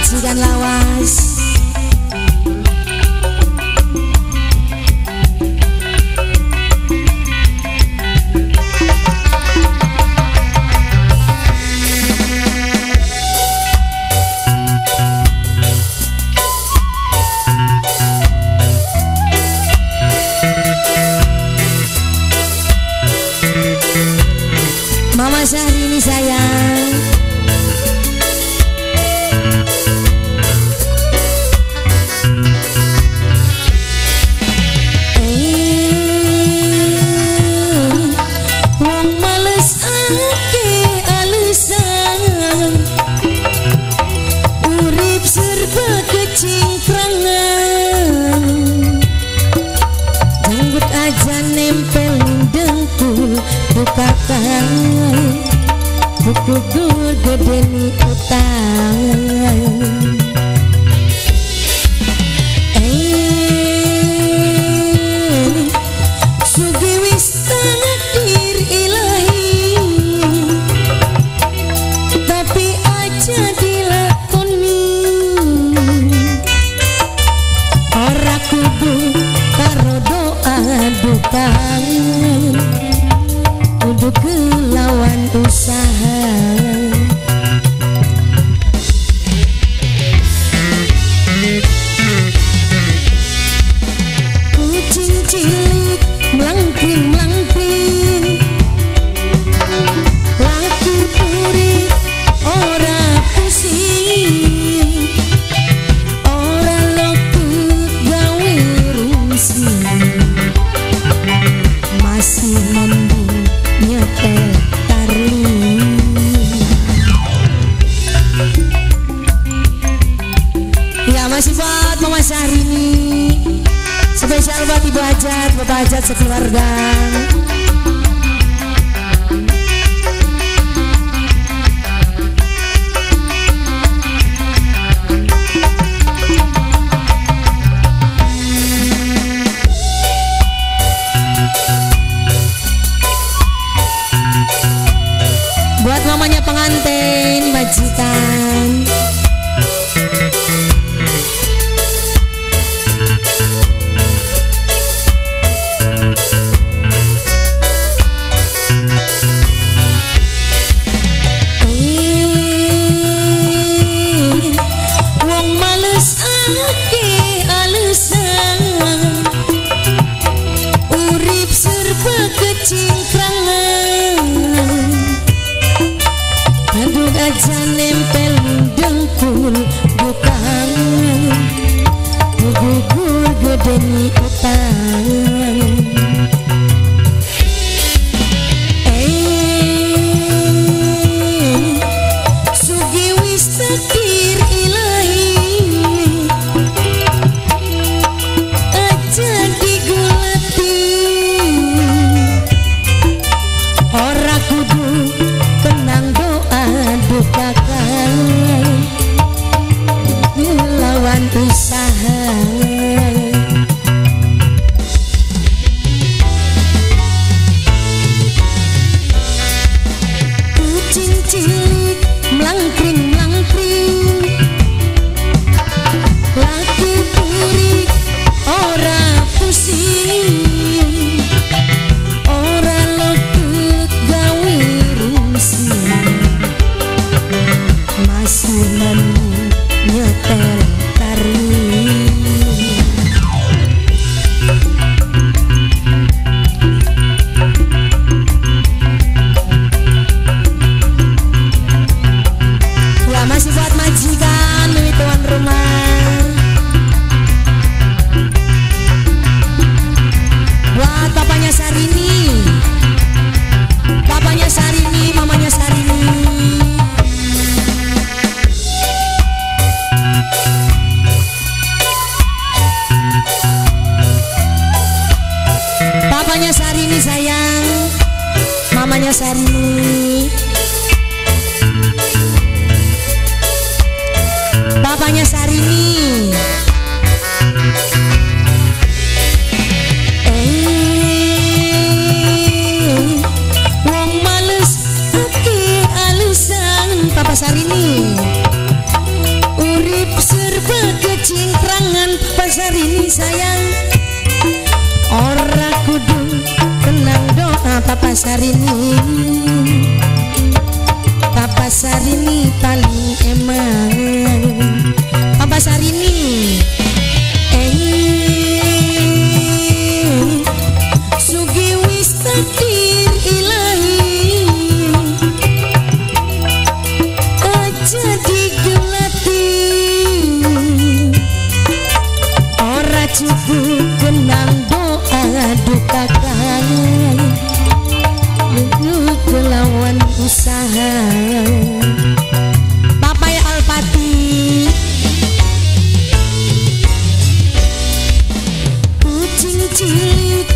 majikan lawas. Mama Syahrini sayang, wong males ake alesan, urip serba kecingkrangan, janggut aja nempel dengkul bukakan buku gede ni utang. Sugi wis takdir ilahi, tapi aja dilakoni. Ora kudu karo doa dukan, kudu kelawan usaha. Kucing cilik melangkring-melangkring, laki puri ora pusing, ora lokut gawe rusing, masih mending nyetel tarling. Ya masih buat Mama Syahrini, spesial buat Ibu Hajat, Bapak Hajat sekeluarga. Buat mamanya pengantin majikan, wong males ake alesan, urip serba kecingkrangan, aduk aja nempel dengkul bukan gugur gede ni utang. Sugi wis takdir ilahi, aja digulati. Ora kudu kenang doa dukakan, lawan usaha. Kucing cilik melangkring-melangkring, laki puri ora pusing, ora lokut gawe rusing, masih mending nyetel tarling. Ya masih buat majikan milik tuan rumah, buat papanya Syahrini, papanya Syahrini, mamanya Syahrini. Papanya Syahrini sayang, mamanya Syahrini, papanya Syahrini. Wong males ake alesan, Papa Syahrini, urip urip serba kecingkrangan pasar ini sayang ora kudu tenang doa Papa Sarini Papa Sarini paling emang Papa Sarini sugi wis takdir ilahi aja digelati ora cukup kenang doa duka kan kelawan usaha Papai Alpati kucing cilik